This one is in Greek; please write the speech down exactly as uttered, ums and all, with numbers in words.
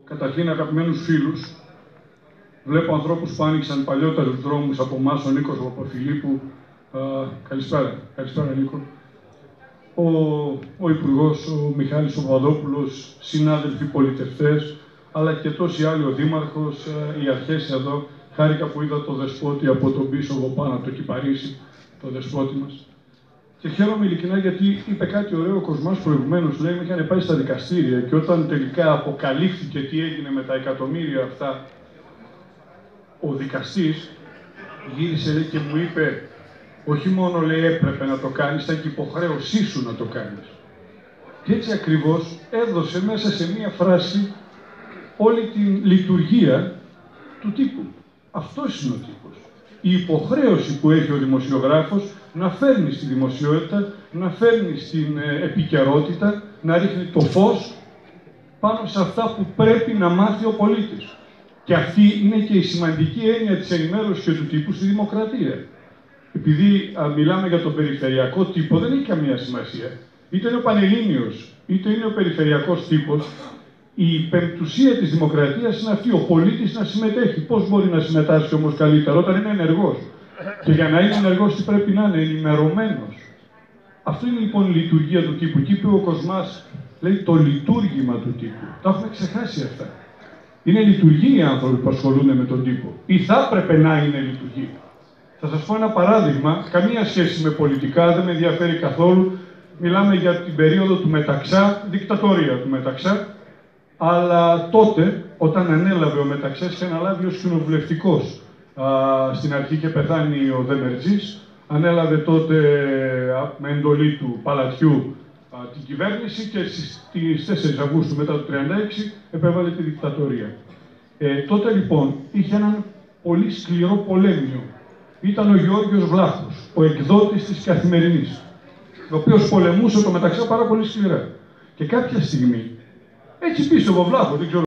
Καταρχήν, αγαπημένους φίλους, βλέπω ανθρώπους που άνοιξαν παλιότερους δρόμους από εμάς, ο Νίκος Παπαφιλίππου. Uh, καλησπέρα. Καλησπέρα, Νίκο. Ο, ο Υπουργός, ο Μιχάλης ο Παπαδόπουλος, συνάδελφοι πολιτευτές, αλλά και τόσοι άλλοι, ο Δήμαρχος, uh, οι αρχές εδώ. Χάρηκα που είδα το δεσπότη από τον πίσω εγώ πάνω, από το Κυπαρίσι, το δεσπότη μας. Και χαίρομαι ειλικρινά γιατί είπε κάτι ωραίο ο Κοσμάς προηγουμένως. Λέει, με είχαν πάει στα δικαστήρια και όταν τελικά αποκαλύφθηκε τι έγινε με τα εκατομμύρια αυτά, ο δικαστής γύρισε λέει, και μου είπε, όχι μόνο λέει έπρεπε να το κάνεις, ήταν και υποχρέωσή σου να το κάνεις. Και έτσι ακριβώς έδωσε μέσα σε μία φράση όλη την λειτουργία του τύπου. Αυτός είναι ο τύπος. Η υποχρέωση που έχει ο δημοσιογράφος να φέρνει στη δημοσιότητα, να φέρνει στην επικαιρότητα, να ρίχνει το φως πάνω σε αυτά που πρέπει να μάθει ο πολίτης. Και αυτή είναι και η σημαντική έννοια της ενημέρωσης και του τύπου στη δημοκρατία. Επειδή α, μιλάμε για τον περιφερειακό τύπο, δεν έχει καμία σημασία. Είτε είναι ο πανελλήνιος, είτε είναι ο περιφερειακός τύπος. Η πεμπτουσία της δημοκρατίας είναι αυτή, ο πολίτης να συμμετέχει. Πώς μπορεί να συμμετάσχει όμως καλύτερα όταν είναι ενεργός? Και για να είναι ενεργός τι πρέπει να είναι? Ενημερωμένος. Αυτό είναι λοιπόν η λειτουργία του τύπου. Και είπε ο Κοσμάς, λέει το λειτουργήμα του τύπου. Τα έχουμε ξεχάσει αυτά. Είναι λειτουργοί οι άνθρωποι που ασχολούνται με τον τύπο. Ή θα έπρεπε να είναι λειτουργοί. Θα σας πω ένα παράδειγμα, καμία σχέση με πολιτικά, δεν με ενδιαφέρει καθόλου. Μιλάμε για την περίοδο του Μεταξά, δικτατορία του Μεταξά. Αλλά τότε, όταν ανέλαβε ο Μεταξάς, είχε αναλάβει ως κοινοβουλευτικός. Στην αρχή είχε πεθάνει ο Δεμερτζής, ανέλαβε τότε με εντολή του Παλατιού α, την κυβέρνηση και στις τέσσερις Αυγούστου μετά το τριάντα έξι επέβαλε τη δικτατορία. Ε, τότε λοιπόν είχε έναν πολύ σκληρό πολέμιο. Ήταν ο Γεώργιος Βλάχος, ο εκδότης της Καθημερινής, ο οποίος πολεμούσε το Μεταξά πάρα πολύ σκληρά. Και κάποια στιγμή, έτσι πίστευε ο Βλάχος, δεν ξέρω